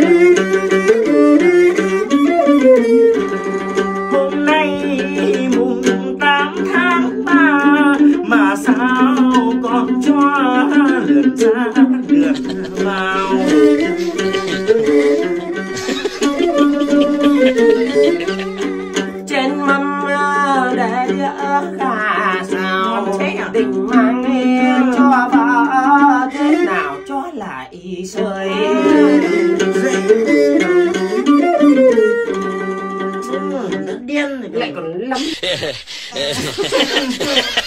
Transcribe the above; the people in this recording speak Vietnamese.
Hôm nay mùng 8 tháng 3 mà sao còn cho lượn ra lượn vào. Trên mâm để gà xào định mang cho vợ, thế nào cho lại sơi. Nó điên lại còn lắm.